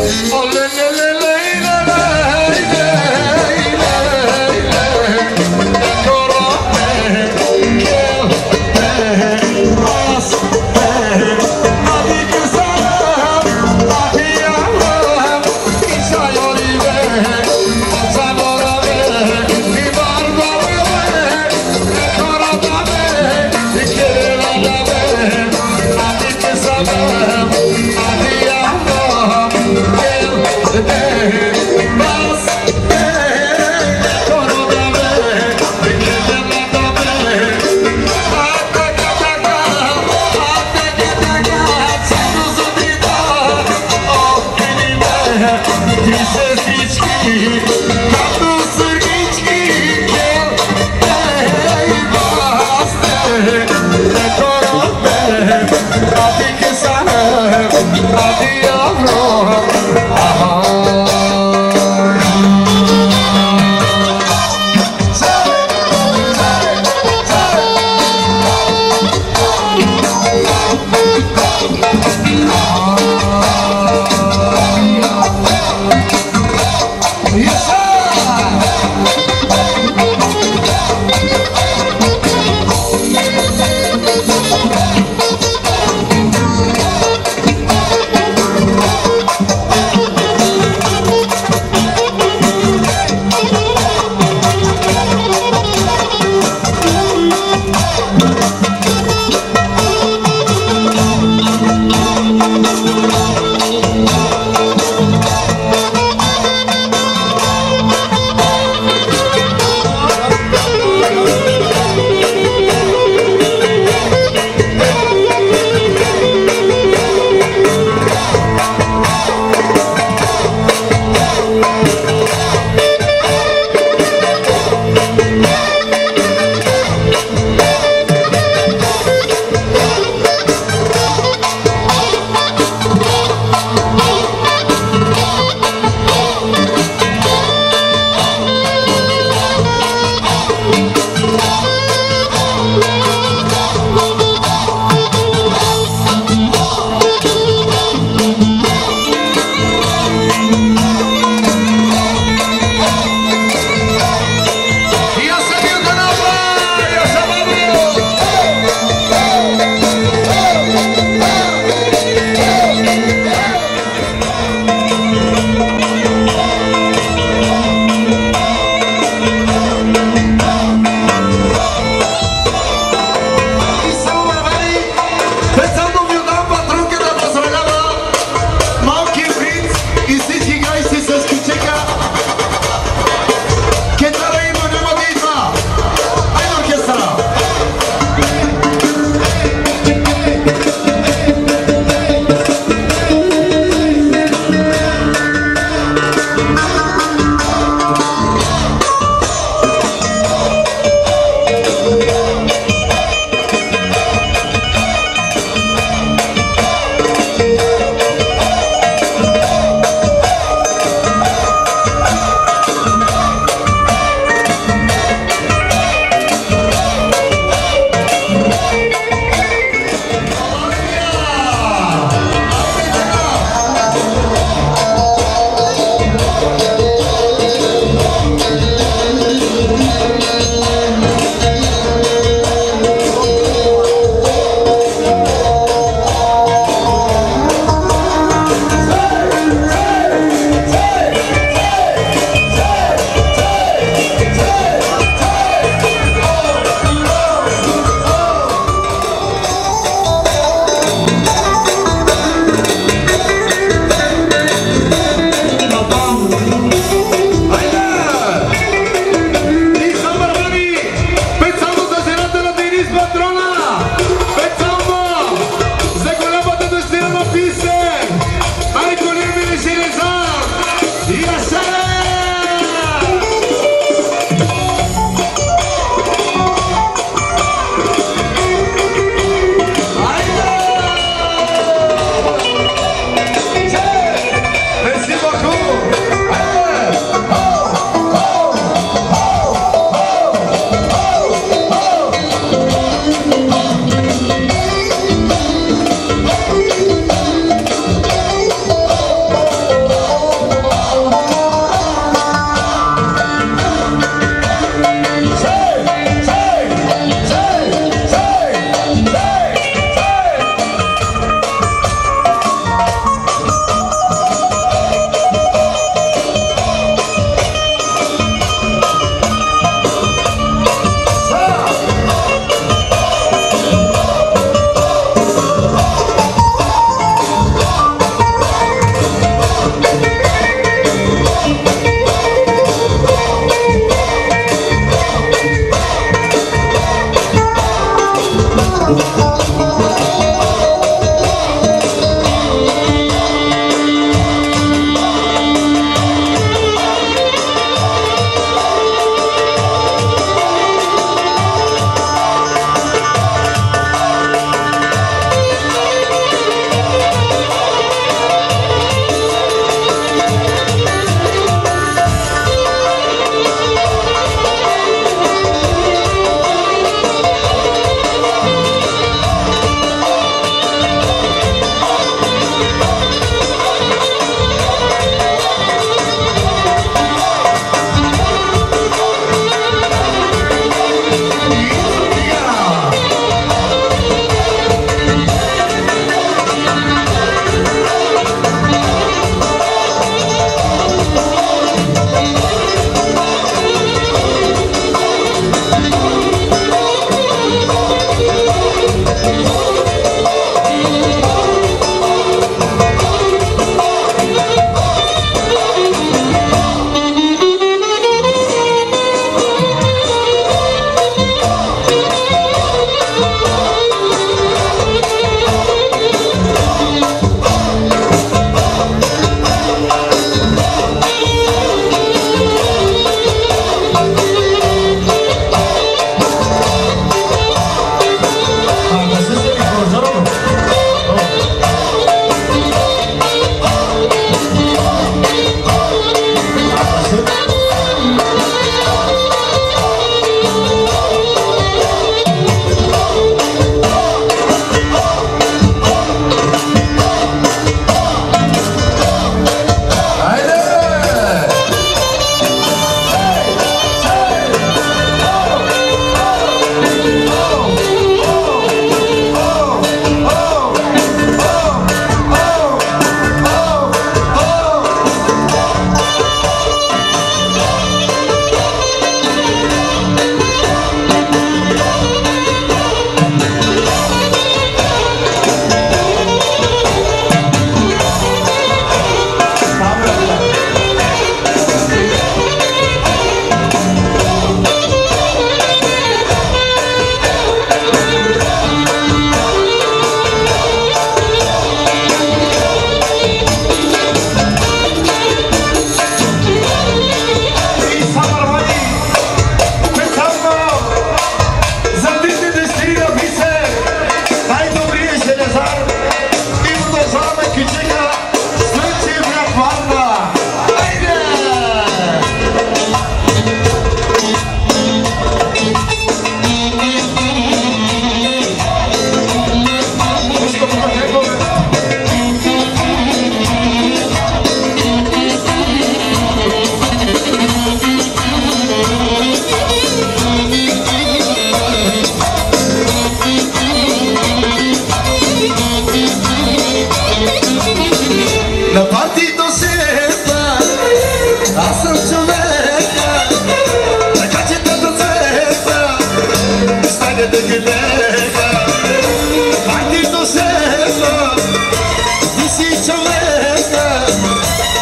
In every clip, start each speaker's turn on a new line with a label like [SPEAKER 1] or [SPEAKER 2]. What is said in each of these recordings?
[SPEAKER 1] Yes,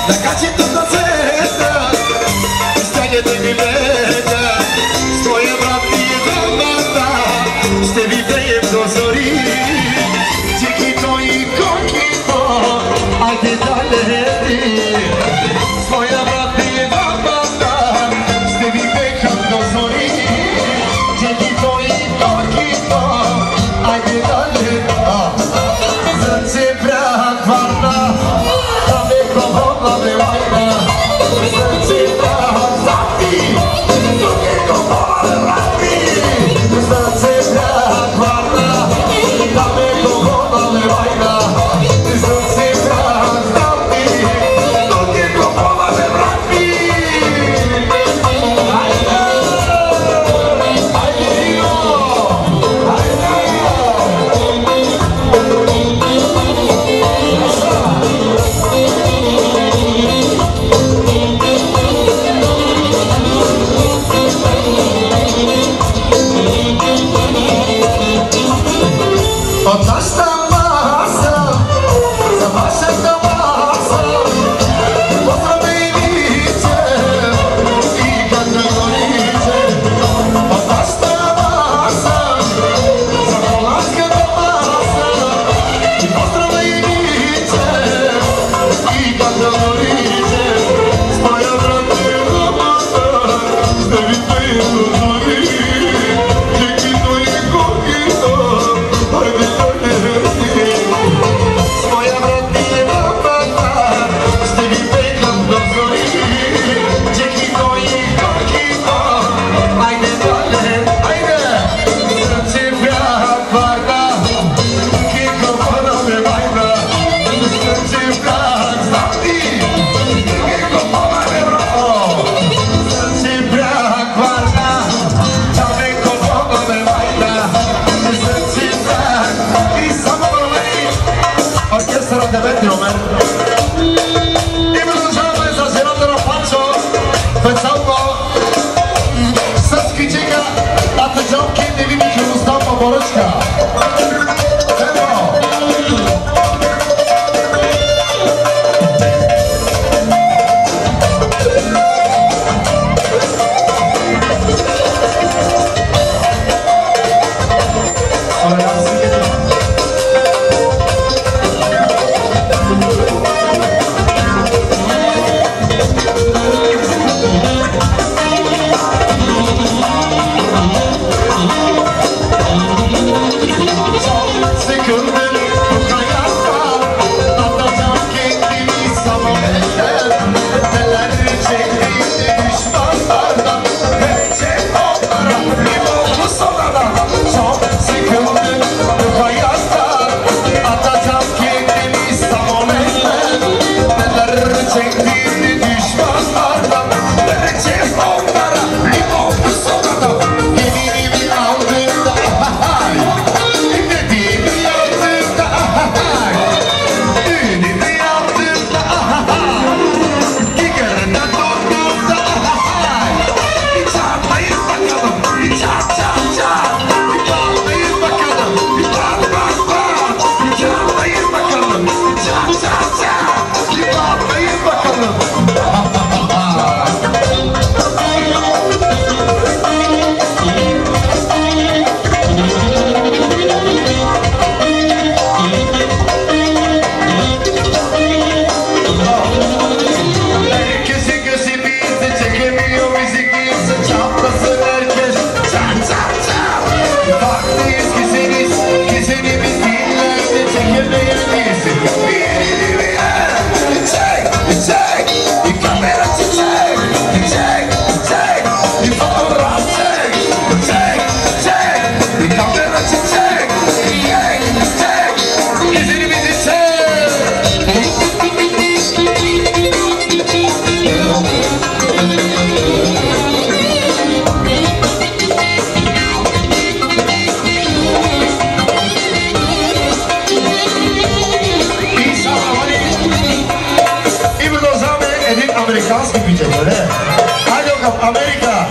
[SPEAKER 1] Amerikanski picie, öyle. Hadi bakalım Amerika.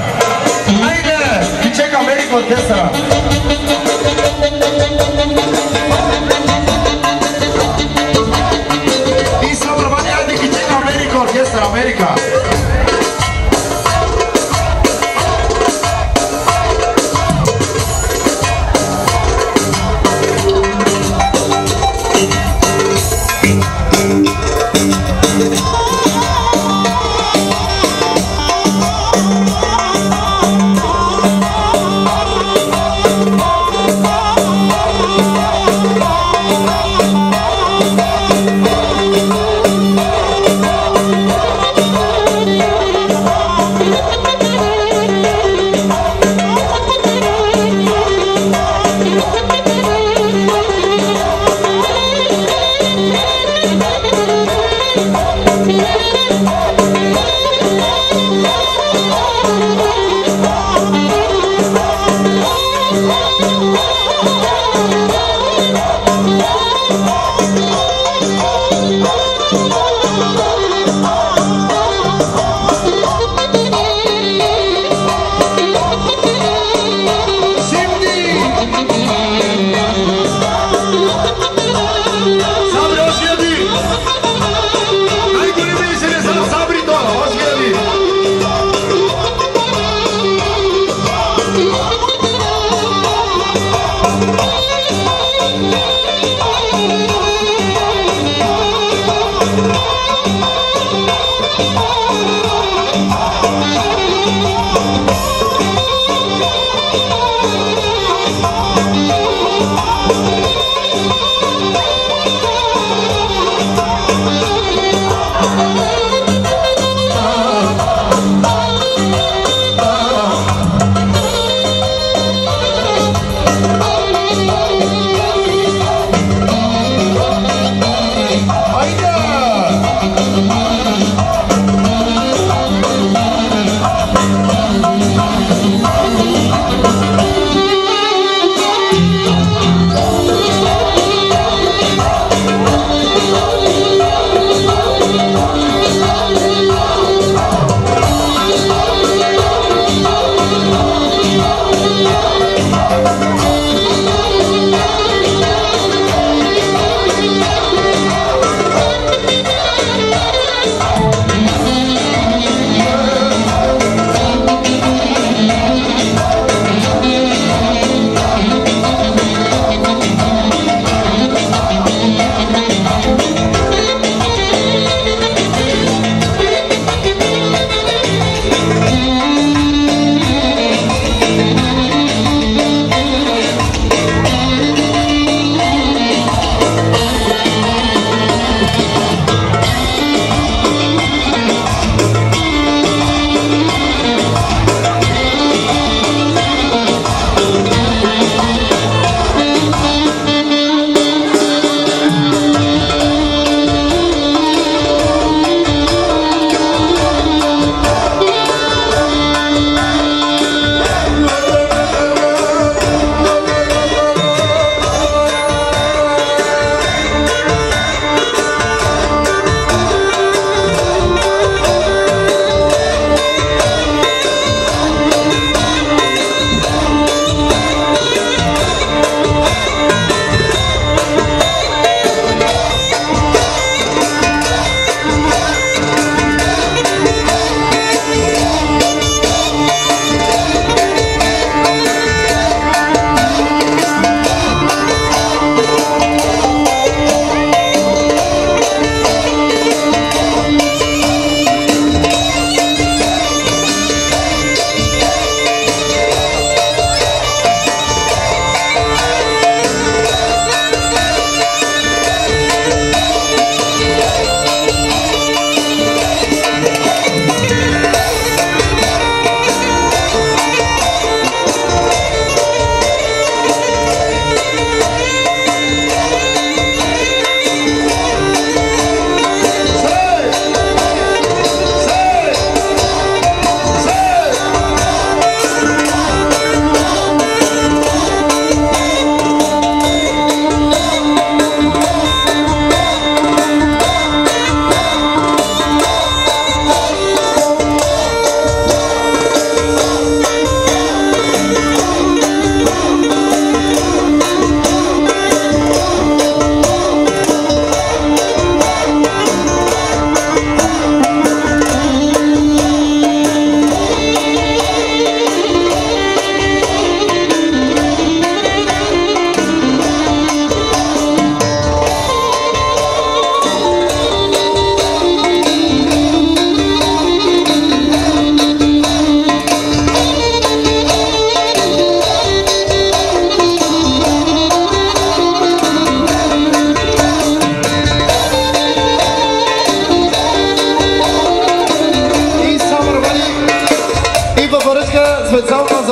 [SPEAKER 1] Haydi. Piçek Amerika orkestra. İnsanlar hadi piçek Amerika orkestra. Mr. America.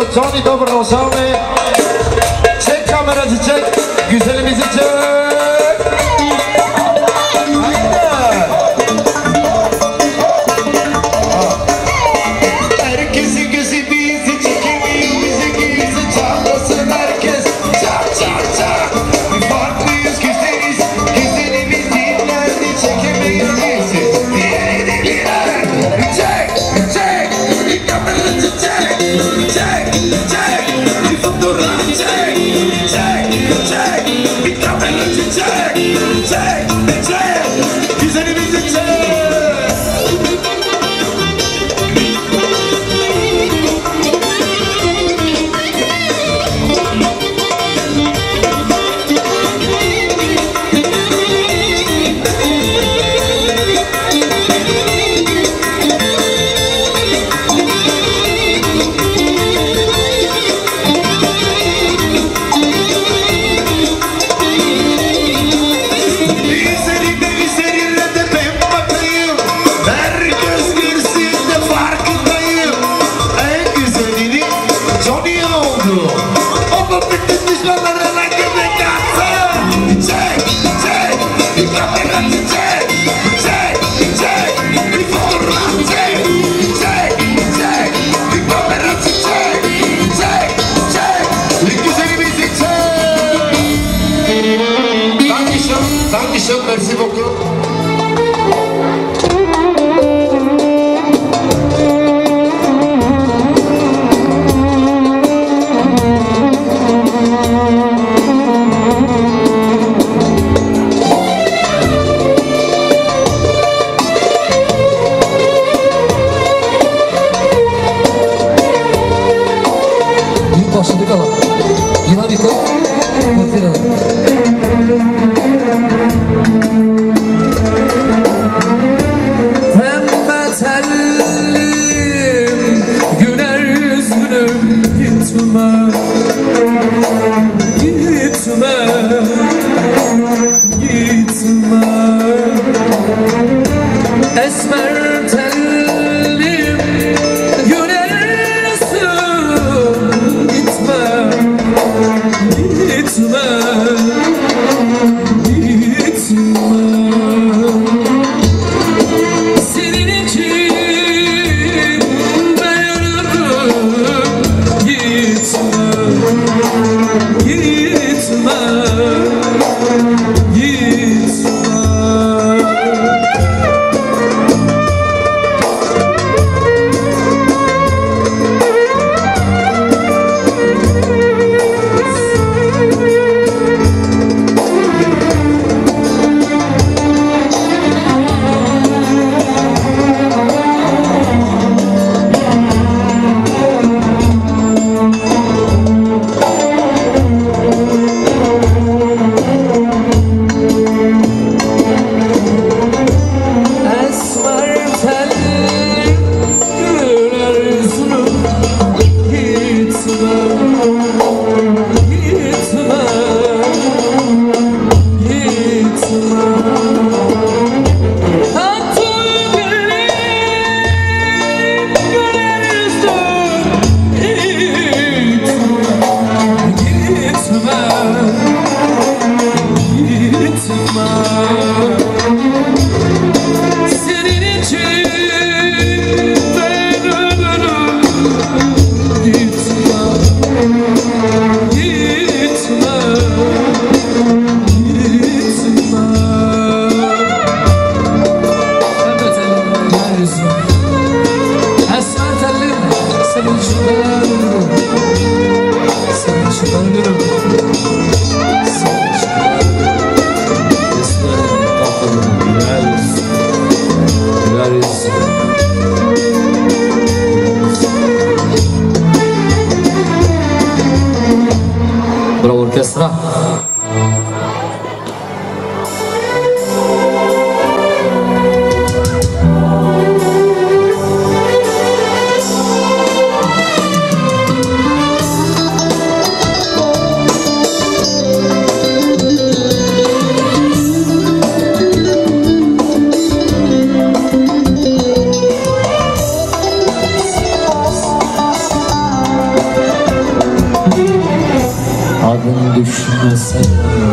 [SPEAKER 1] olsun. Johnny Dobro Osami. Çek kamerası çek. Güzelimizi çek. Herkesin gözü bizi çekemiyor. Bize gizli çalmasın herkes. Çak çak çak. Bir farklıyız güzeliz. Güzelimiz dinlendi. Çekemiyor bizi. Diğeri birer. Çek çek. Bir kamerası çek. Çek çek. Bir fotoğraf çek. Çek çek. Bir kamerası çek. Çek çek. Güzelimizi çek. Merci beaucoup.
[SPEAKER 2] Başladık ama. Dinamiko. Bakıyorum.
[SPEAKER 3] Esmer tellim gülersin, gitme, gitme, gitme. Senin için ben ölürüm, gitme, gitme, gitme.
[SPEAKER 2] Bravo orkestra. düşmesen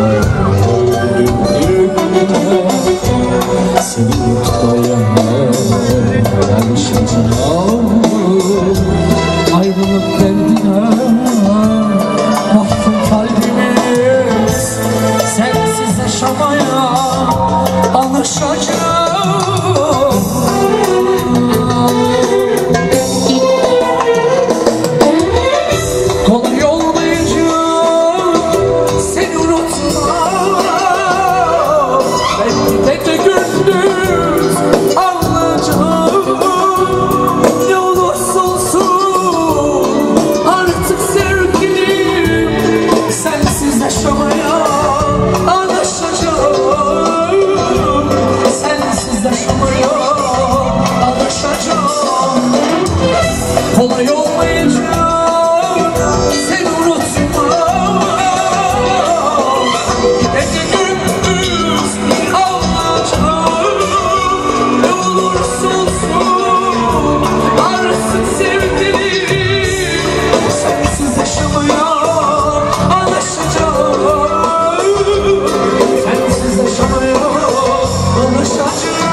[SPEAKER 2] seni tutayamam alışacağım ayrılık derdine mahkum kalbimiz sensiz yaşamaya alışacağım kolay olmayacak seni unutmam belki gece gündüz anlayacağım ne olursa olsun artık sevgilim sensiz yaşamaya alışacağım sensiz yaşamaya alışacağım kolay olmayacak seni unutmam gece gündüz ağlayacağım ne olursa olsun artık sevgilim sensiz yaşamaya alışacağım sensiz yaşamaya alışacağım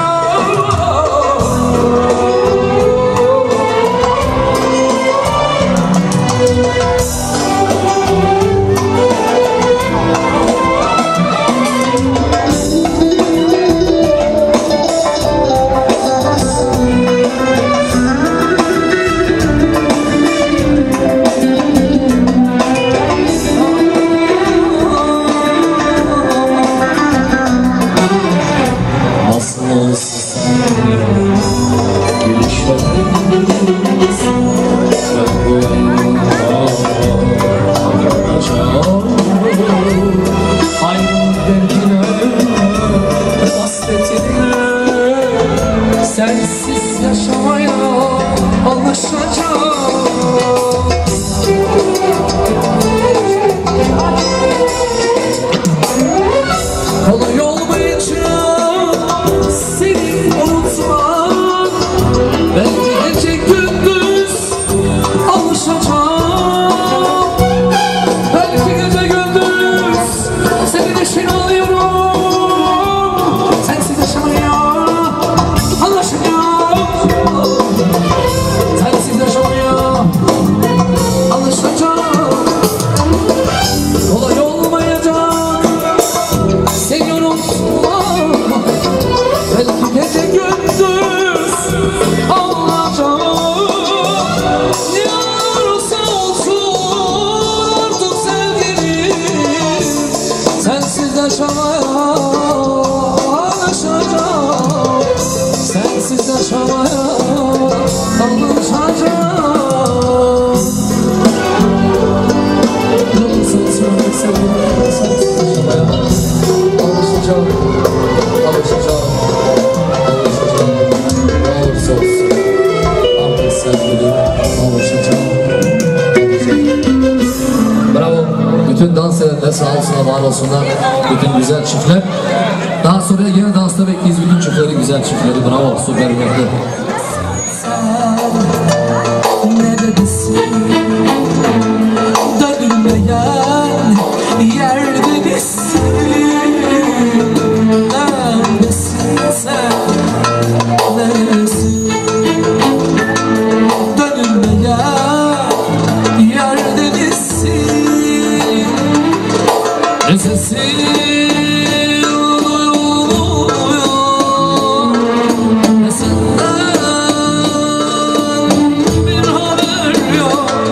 [SPEAKER 2] nasıl olsa gülüşlerimiz ben bu yanacağım ayrılık derdine hasretine sensiz yaşamaya alışacağım kolay olmayacak seni unutmam belki gece gündüz alışacağım belki gece gündüz senin için alıyorum sensiz yaşamaya alışacağım sensiz yaşamaya alışacağım kolay olmayacak seni unutmam belki gece gündüz ağlayacağım ne olursa olsun artık sevgilim sensiz yaşamaya alışacağım sensiz yaşamaya alışacağım yalnızsın sevgilim sensiz yaşamaya alışacağım alışacağım alışacağım ne olursa olsun artık sevgilim alışacağım bravo bütün dans edenler sağ olsunlar var olsunlar bütün güzel çiftler daha sonra yine dansta bekleyiz bütün çiftleri güzel çiftleri bravo süper yaptı
[SPEAKER 3] Neredesin? Dönülmeyen yerdesin. Neredesin sen? Neredesin? Dönülmeyen yerdesin. Sesin duyuluyor. Senden bir haber yok.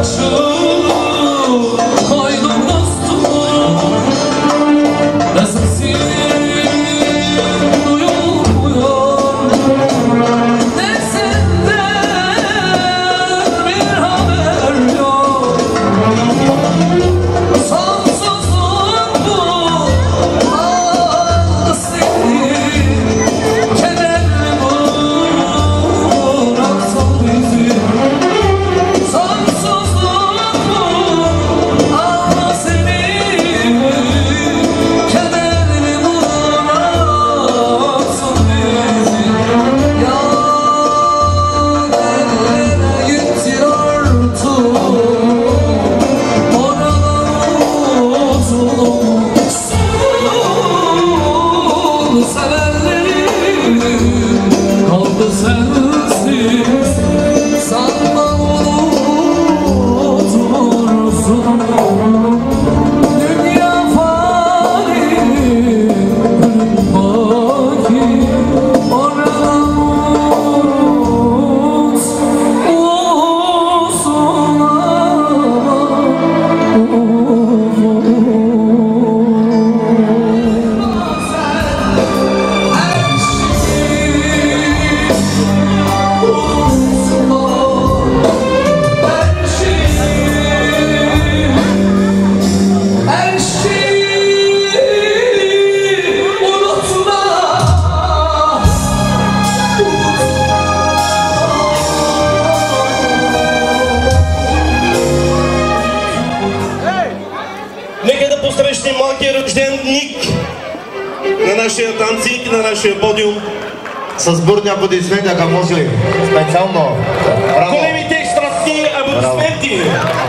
[SPEAKER 1] С бурни аплодисменти, ако може. Специално. Браво.
[SPEAKER 4] Големите страстни аплодисменти.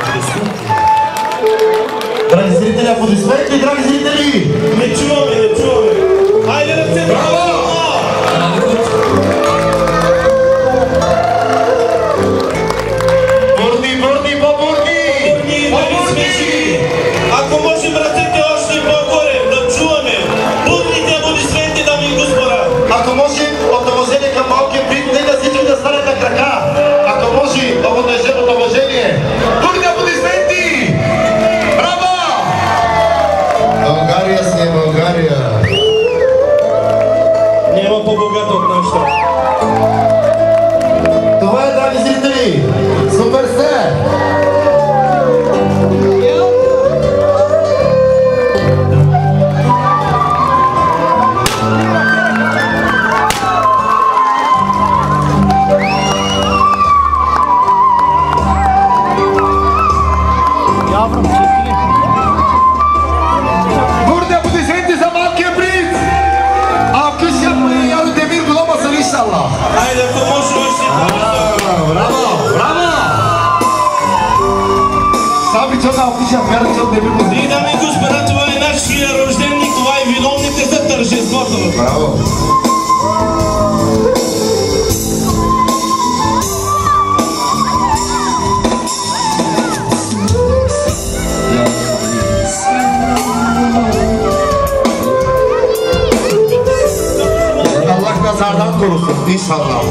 [SPEAKER 1] Драги зрители, аплодисменти, драги зрители!
[SPEAKER 4] Не чуваме, не чуваме. Хайде ръце! Браво!
[SPEAKER 1] Бурни, бурни, по-бурни!
[SPEAKER 4] По-бурни! Ако можем ръцете още по-горе, да чуваме. Бурните аплодисменти, дами и господа.
[SPEAKER 1] Ако може, от уважение към малкия брит, нека всички да станат на крака. Ако може, от уважение. Бурни аплодисменти! Браво! България си е България.
[SPEAKER 4] Няма по-богата от нашата.
[SPEAKER 1] Това е, драги зрители! Супер сте! Бурни аплодисменти за малкия принц! А вкъщи Яро Демир Голома са иншалла!
[SPEAKER 4] Хайде, ако може още по-браво.
[SPEAKER 1] Браво! Браво! Саби чона офиша, вяра чона Демир Голома.
[SPEAKER 4] И дами и господа, това е нашия рожденник, това е виновните за тържеството.
[SPEAKER 1] Браво! Allah nazardan korusun inşallah.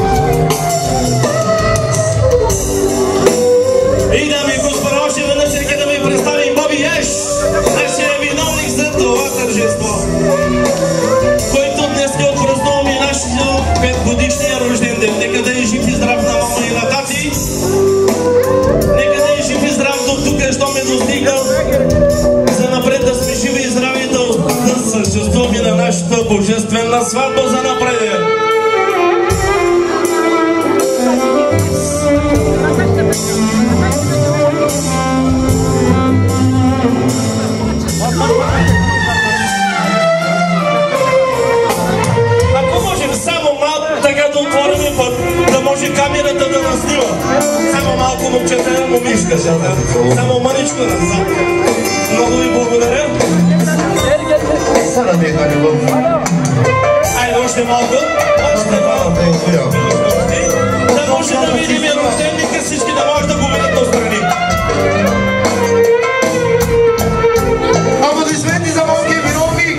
[SPEAKER 4] И дами и господа, още веднъж нека да ви представим Боби Еш, нашия виновник за това тържество, който днес отпразнуваме нашия 5-годишния рожден ден. Нека да е жив и здрав на мама и на тати. Нека да е жив и здрав до тук, що ме достигнал. За напред да сме живи и здрави да съществуваме на нашата божествена сватба за напред. Ако можем само малко така да отворим, да може камерата да нас снима. Само малко момчета, момишка, само маничко назад. Много ви благодаря.
[SPEAKER 1] Sana bir hani bu.
[SPEAKER 4] Айде още малко. Още малко. Да може да видим рожденника, всички да може да го видят отстрани.
[SPEAKER 1] Aplodismenti za malkия виновник.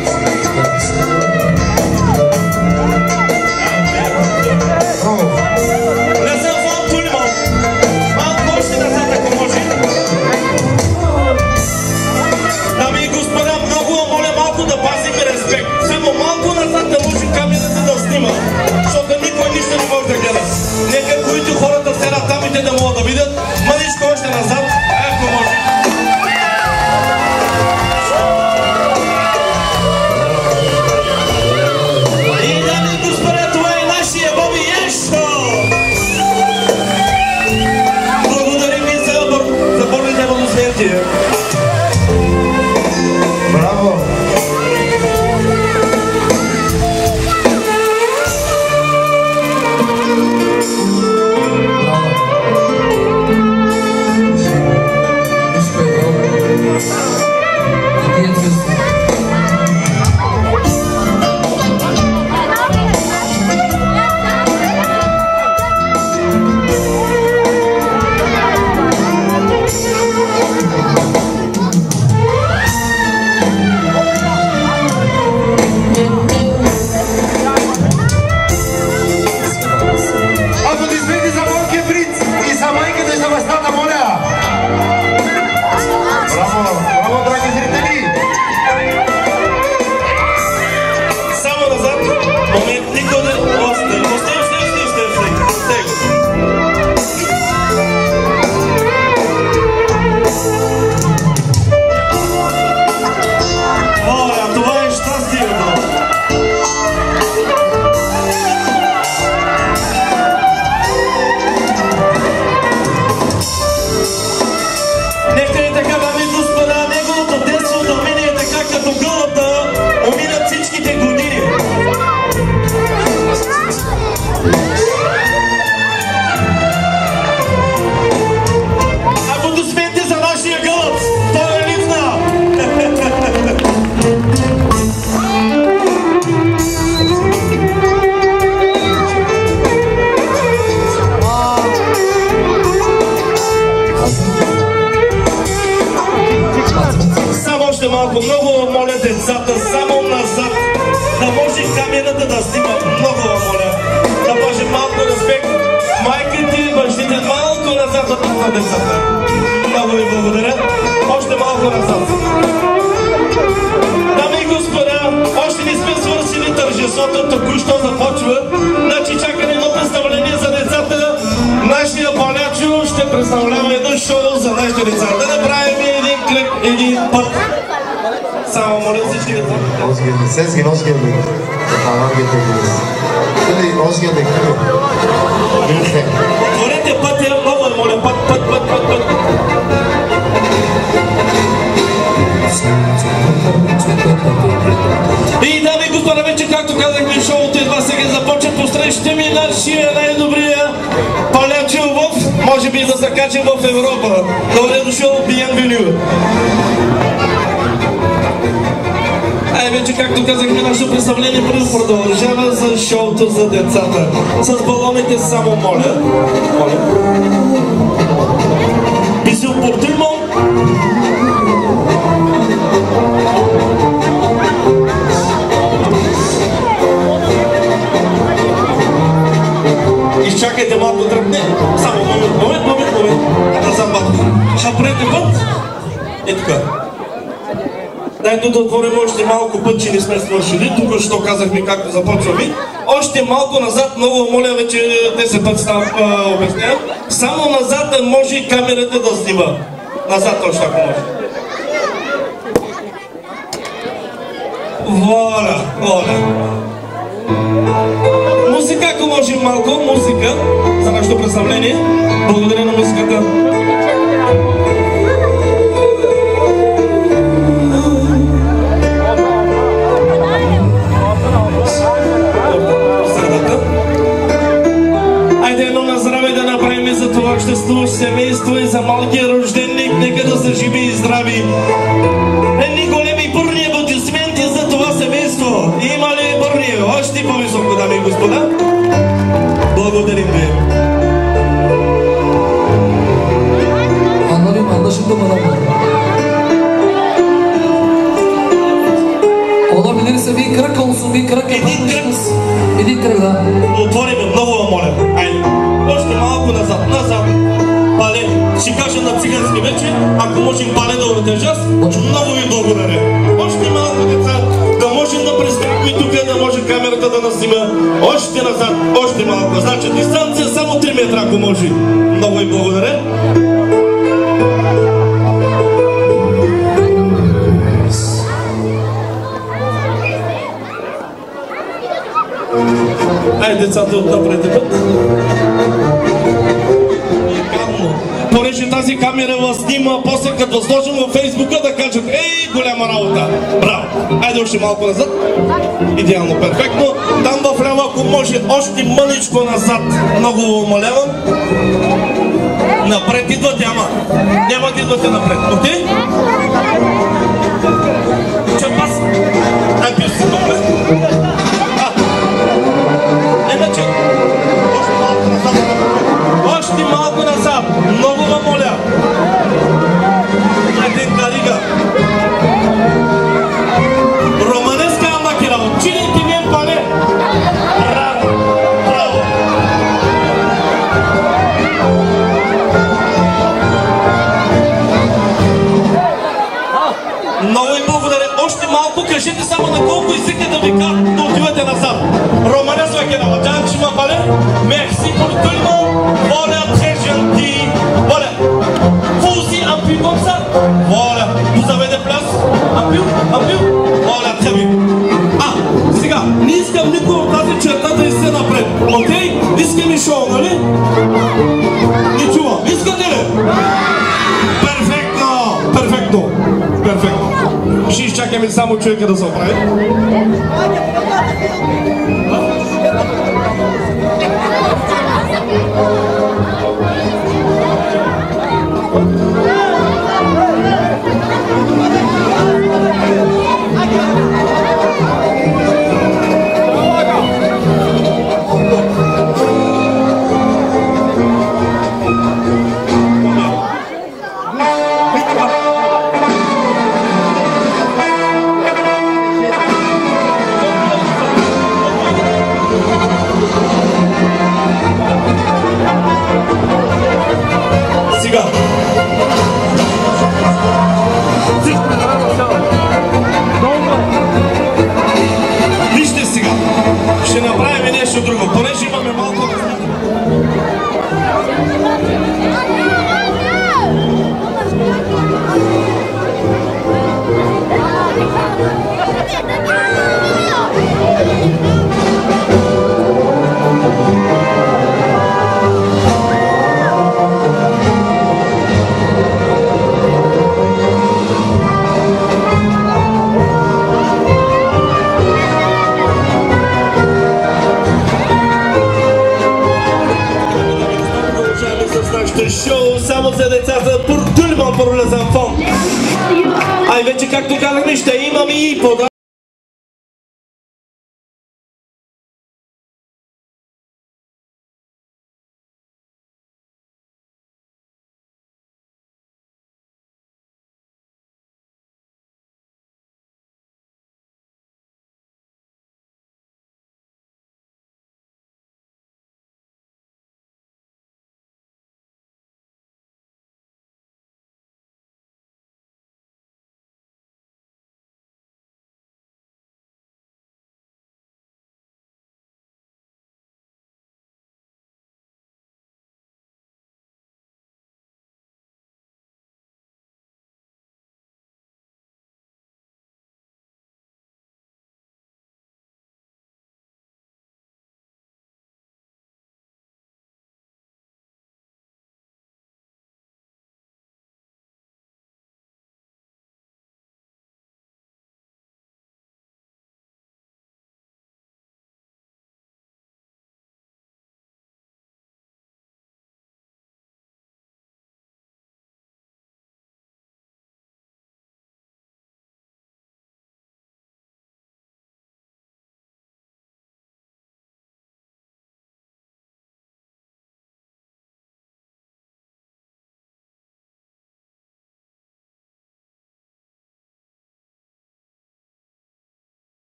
[SPEAKER 4] Не съм фон тули малко. Малко още назад, ако може. Мъжичко още назад, ако може. И дами и господа, това е нашия Боби Ешо! Благодарим ви за Божите благословия.
[SPEAKER 1] Браво! Аплодисменти за Монкия принц и за майката за бащата, моля! Браво! Браво, драги зрители!
[SPEAKER 4] Само назад, момент, никой да... Остай. Моля, това е щастието! Нека е така, дами и господа, неговото детство да мине е така като гълъбта, уминат всичките години. Аплодисменти за нашия гълъб! Той е лифна! Само още малко, много моля децата, само назад, да може камерата да снима, много моля, да може малко респект, майките и бащите, малко назад от децата. Много ви благодаря, още малко назад. Дами и господа, още не сме свършили тържеството, току-що започва, значи чакаме едно представление за децата. Нашия палячо ще представлява едно шоу за нашите деца. Да направим един клик, един път. Само моля всички деца.
[SPEAKER 1] Сезгин, Озгелдик. Озгелдик.
[SPEAKER 4] Отворете пътя, много моля, път. И дами и господа, вече както казахме, шоуто едва сега започва. Посрещате ми нашия най-добрия палячо може би да се качим в Европа. Добре дошъл, bienvenue. Вече както казахме, нашето представление продължава за шоуто за децата. С балоните само моля. Bisous pour tout le monde. Изчакайте малко тръпне. Само момент. Назад малко. Шапрете път. Е така. Дайте да отворим още малко път, че не сме свършили. Тук що казахме както започваме. Още малко назад, много моля, вече 10 път обяснявам. Само назад да може камерата да снима. Назад още ако може. Воля. Музика, ако може малко, музика за нашето представление. Благодаря на музиката. Айде едно на здраве да направим за това обществуващо семейство и за малкия рожденник. Нека да са живи и здрави. Едни големи бурни аплодисменти за това семейство. Има ли бурни? Още по-високо, дами и господа. Благодарим ви.
[SPEAKER 2] Anlaşıldı mı adamlar? Olabilirse bir kırık olsun, bir kırık yapalım. Bir kırık da.
[SPEAKER 4] Отворим много, моля. Айде. Още малко назад. Пале, ще кажа на цигански вече, ако можем пале да удържа, много ви благодаря. Още малко деца, да можем да представим и тук да може камерата да наснима още назад, още малко. Значи дистанция само 3 метра, ако може. Много ви благодаря. Айде, децата от напред път. Понеже тази камера вас снима, после като сложим във Фейсбука да кажат: ей, голяма работа! Браво! Айде още малко назад. Идеално, перфектно. Там в ляво, ако може, още мъничко назад. Много умолявам. Напред идвате, ама няма да идвате напред. Окей? Чапас! Ай, пиеш си добре. Иначе, още малко назад. Още малко назад. Много ва моля. Един карига. Романеска амакера. Чините ми е пане. Браво. Браво. Много ви благодаря. Още малко кажете само на колко езика да ви да отивате назад. Романес Вакерава, Джанчи Мапале, merci pour tout le monde. Voilà, très gentil. Voilà. Vous aussi, un peu comme ça. Voilà. Vous avez des places? Un peu? Voilà, très bien. Сега, не искам никой от тази черта да изсе напред. Окей? Искам и шоу, нали? Не чувам. Искате ли? Перфектно! Перфектно! Перфектно. Ще изчакаме само човека да се оправи. Вижте сега, ще направим нещо друго, понеже имаме малко назад. Шоу само за децата, pour tout le monde, pour les enfants. Ай, вече както казахме, ще имаме и подарък.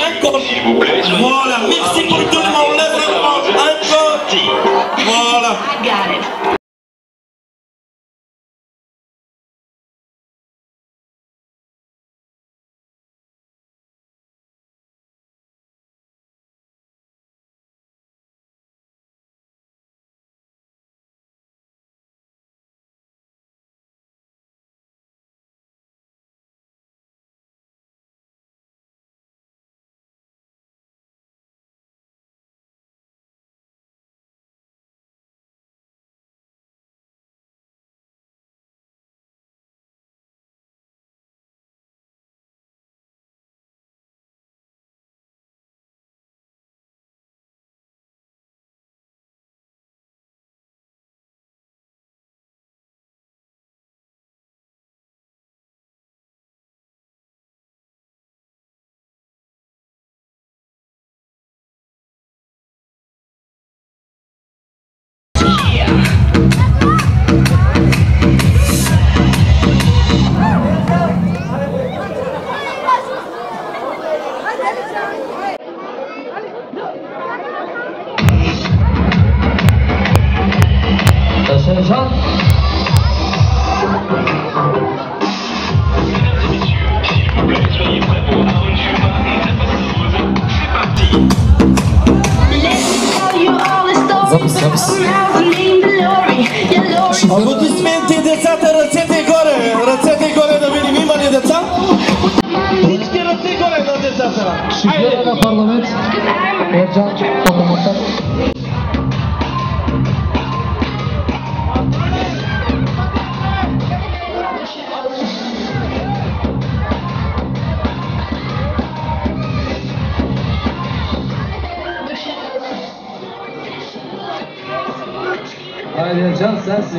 [SPEAKER 4] encore. Voilà, merci pour tout le monde, les enfants, encore. Voilà. Аплодисменти, децата, ръцете горе да видим, има ли деца? Всички ръце горе на децата.
[SPEAKER 2] Шифрера на парламент, Ерджан Токоматар. Haydi Ercan sensin.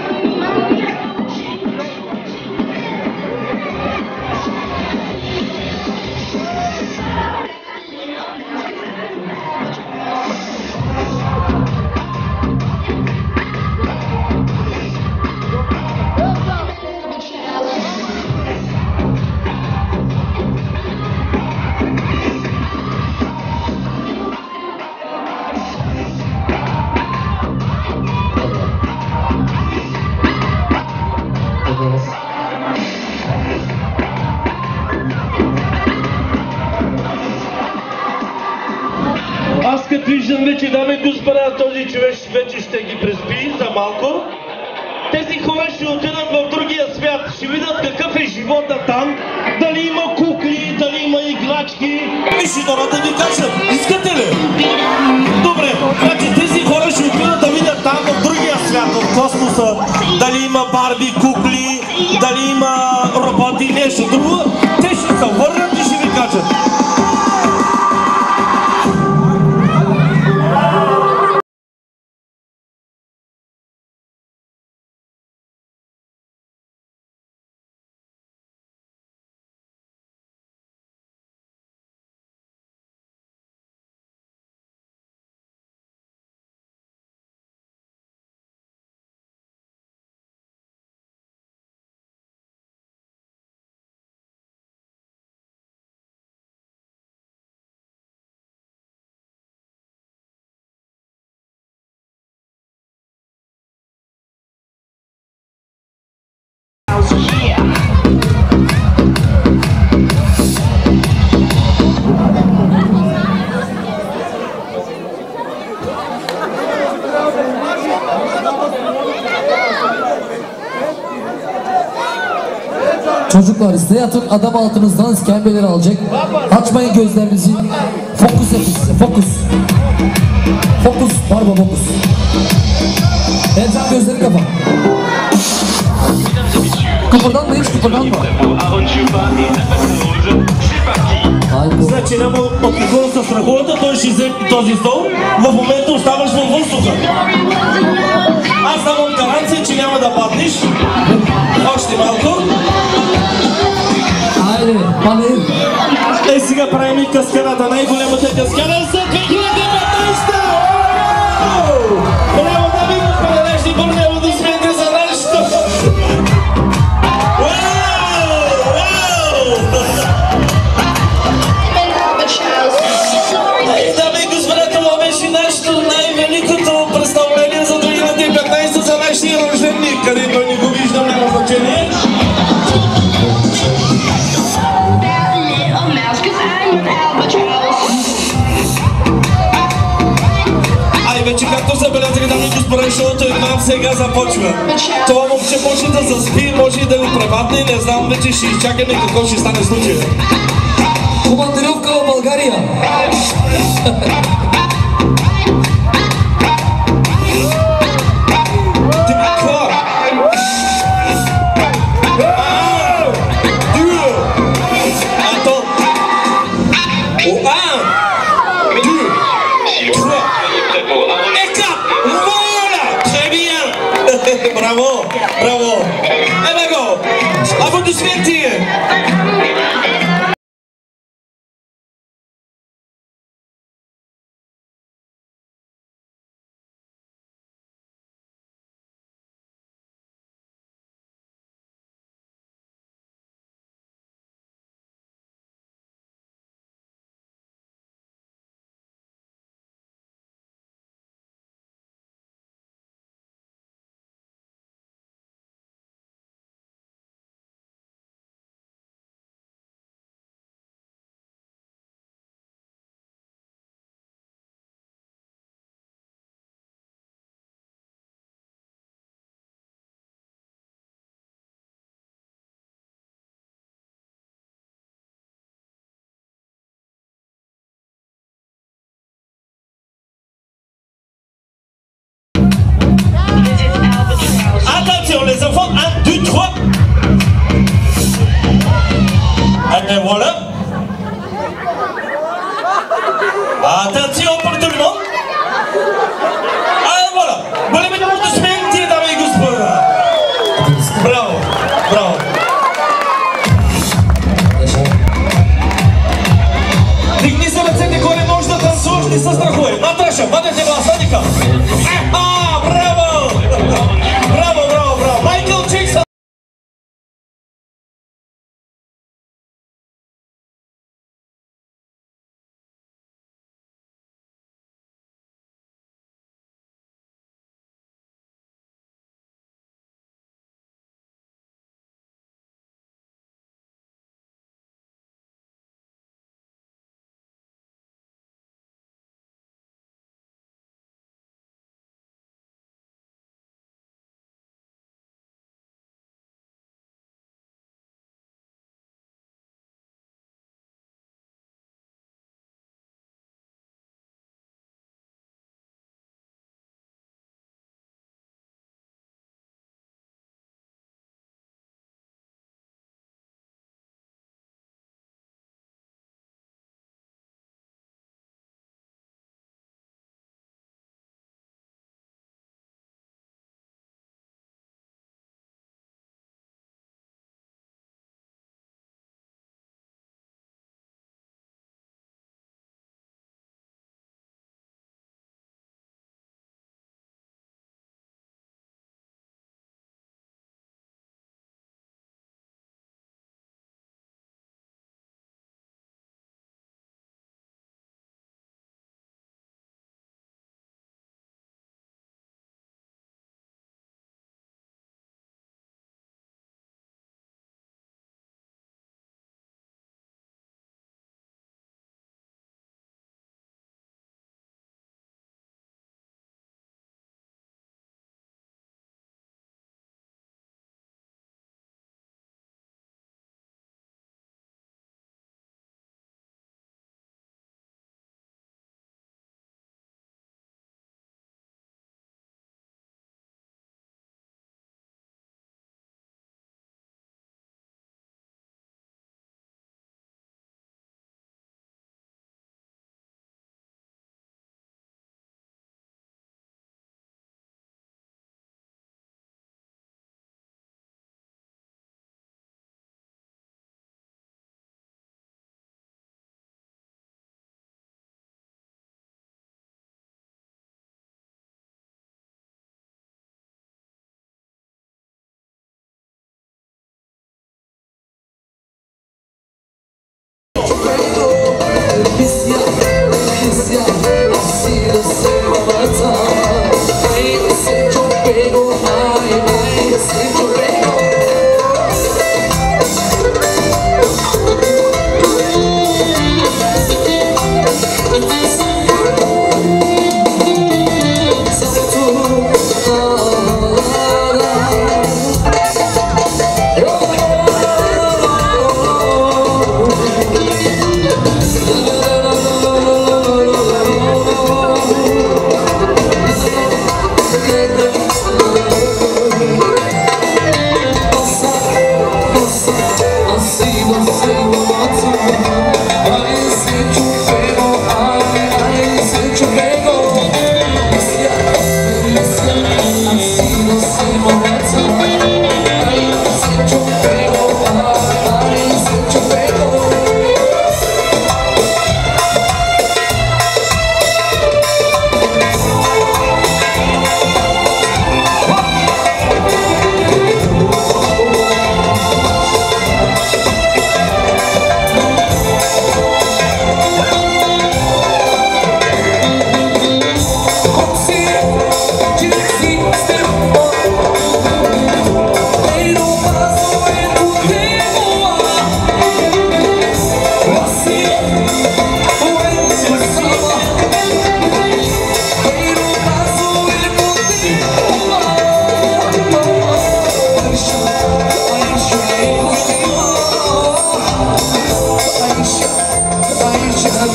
[SPEAKER 4] Аз като виждам вече, дами и господа, този човек вече ще ги преспи за малко. Тези хора ще отидат в другия свят, ще видят какъв е живота там, дали има кукли, дали има иглачки. И ще дойдат да ви кажат, искате ли? Добре, значи тези хора ще отидат да видят там в другия свят, в космоса, дали има барби, кукли, дали има роботи и нещо друго. Те ще се върнат и ще ви кажат.
[SPEAKER 2] Çocuklar size yatın, adam altınızdan iskembeleri alacak. Açmayın gözlerinizi. Fokus yapın size, fokus. Fokus, barba fokus. Ercan gözleri kapa. Kıpırdanma, hiç kıpırdanma.
[SPEAKER 4] Значи няма от какво да се страхувате, той ще взе този стол. В момента оставаш във въздуха. Аз давам гаранция, че няма да паднеш. Още малко.
[SPEAKER 2] Haydi, panik.
[SPEAKER 4] Сега правим и каскадата, най-голямата каскада за 2015! Браво, дами и господа, наши бурни аплодисменти за нашето! Вау! Както забелязах, дами и господа, шоуто едва сега започва. Това момче може да заспи, може и да го превадне, не знам, вече ще изчакаме какво ще стане случая.
[SPEAKER 2] Командировка в България.
[SPEAKER 4] Bravo, bravo. Eh ben go, applaudissementi. Attention les enfants, 1, 2, 3. Et voilà. Attention pour tout le monde. Et voilà. Voilà mes applaudissementi, dame i gospoda. Bravo, bravo. Дигни се ръцете, кой не може да танцуваш, не се страхуй. Наташа, бъдете гласа, ника. Браво! Браво, браво, браво! Майкъл Джексън!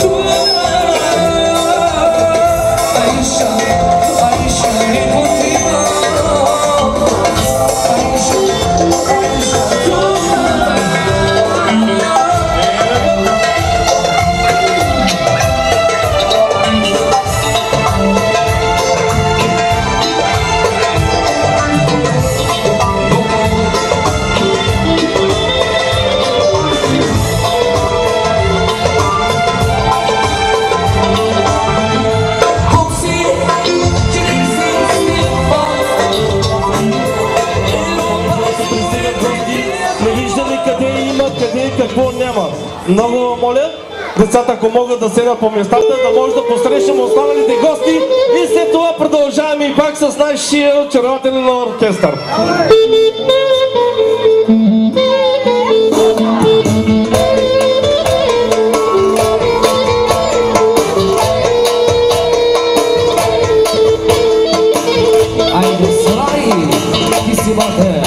[SPEAKER 4] Какво няма. Много моля децата, ако могат да седят по местата, да може да посрещам останалите гости и след това продължаваме и пак с нашия очарователен оркестър.
[SPEAKER 3] Айде, Слави, ти си мате.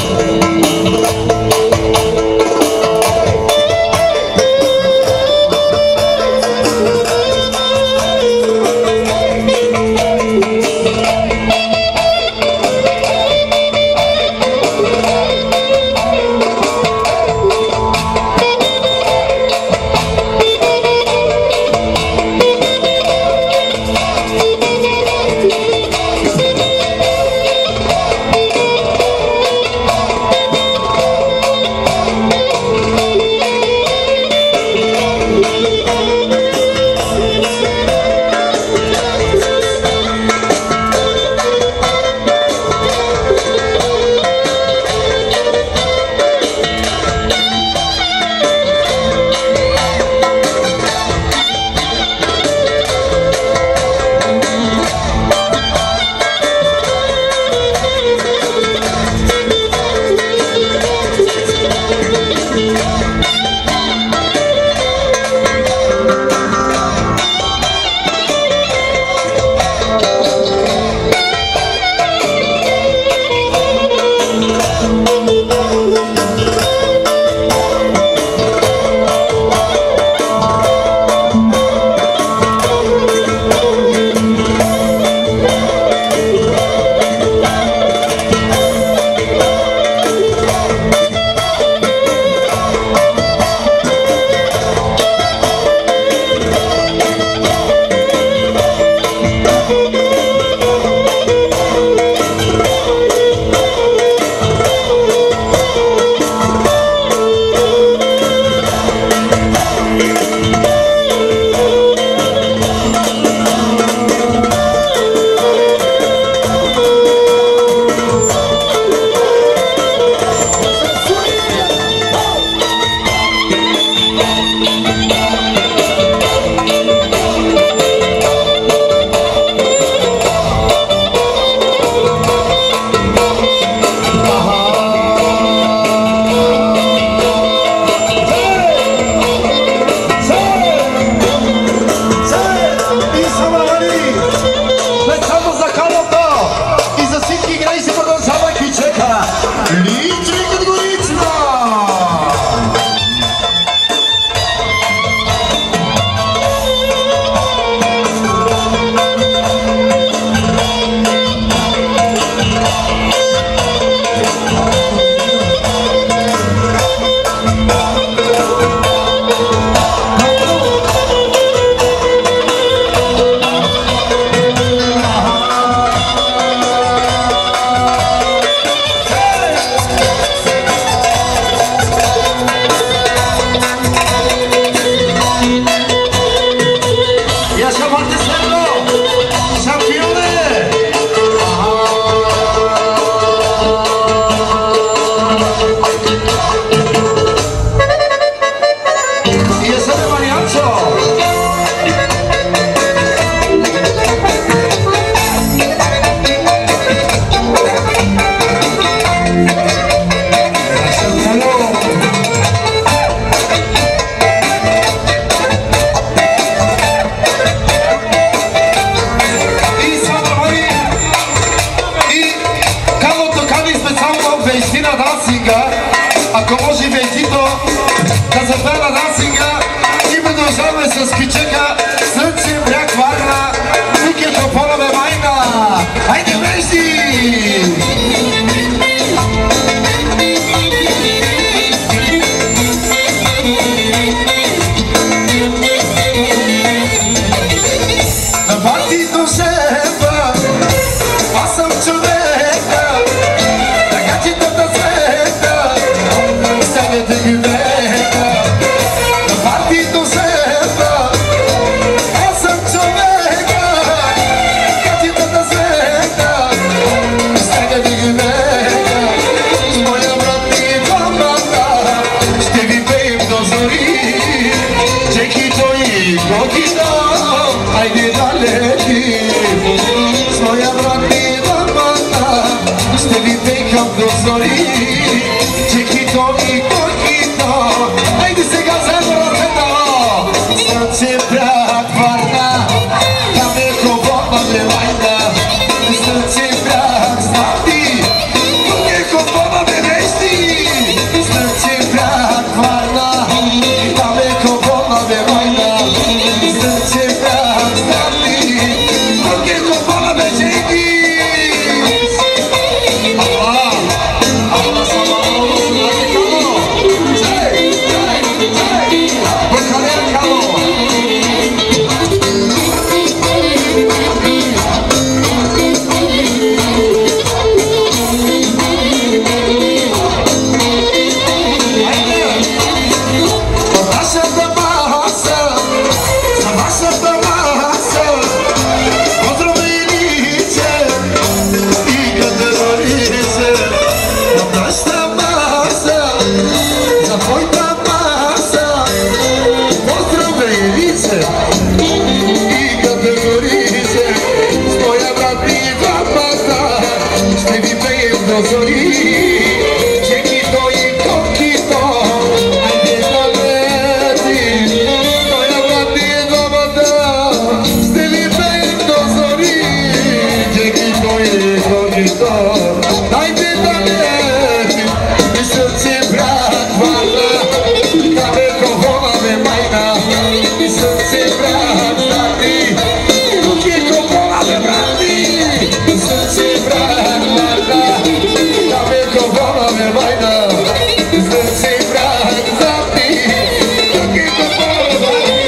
[SPEAKER 1] dozori Chiquito y coquito Ay de la veti Noi am de domata Stelipe y dozori Chiquito y coquito Ay de la veti Mi srce brat varna Tave kohona me majna Mi srce brat vrati Coquito kola me vrati Mi srce brat varna Tave kohona me majna Mi srce brat vrati Coquito kola me vrati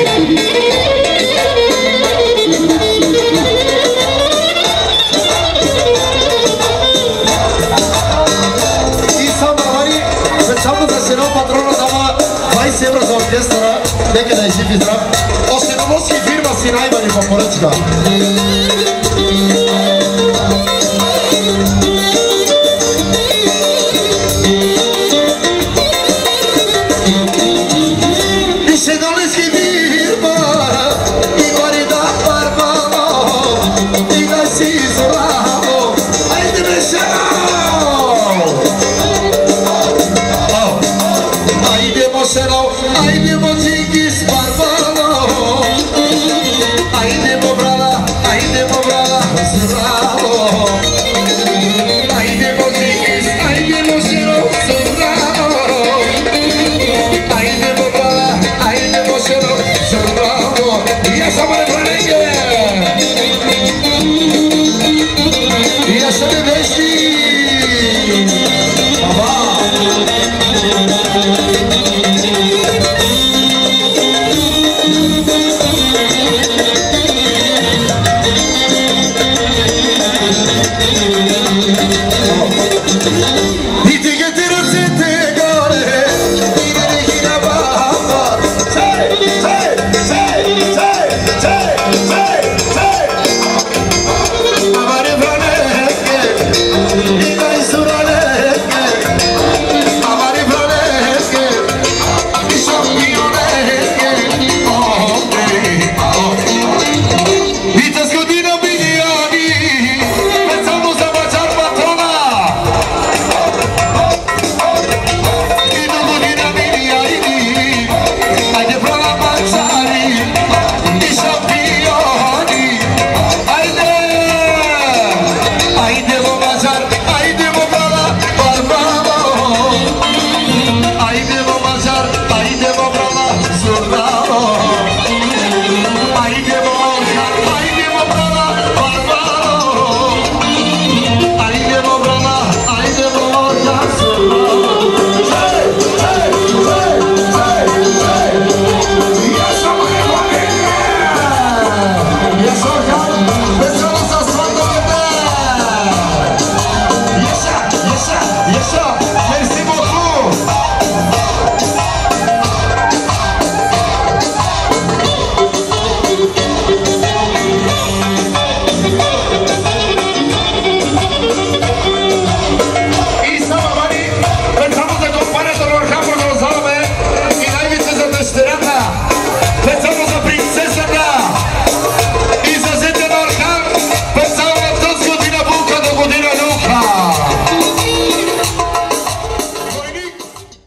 [SPEAKER 1] И сам бравари, специално за сино патрона дава 20 евро за оркестъра, нека да е жив и здрав. Още новоски фирма си най-бани по поръчка. И се долески фирма, и гори да парвано, и да си злаво, айде бе шао! Айде мошено, айде мочинки с барбано Айде mo brala, zdravo Айде мочинки с, айде мошено, zdravo Айде mo brala, айде мошено, zdravo Я само не пренеге Я ще ме вещи Баба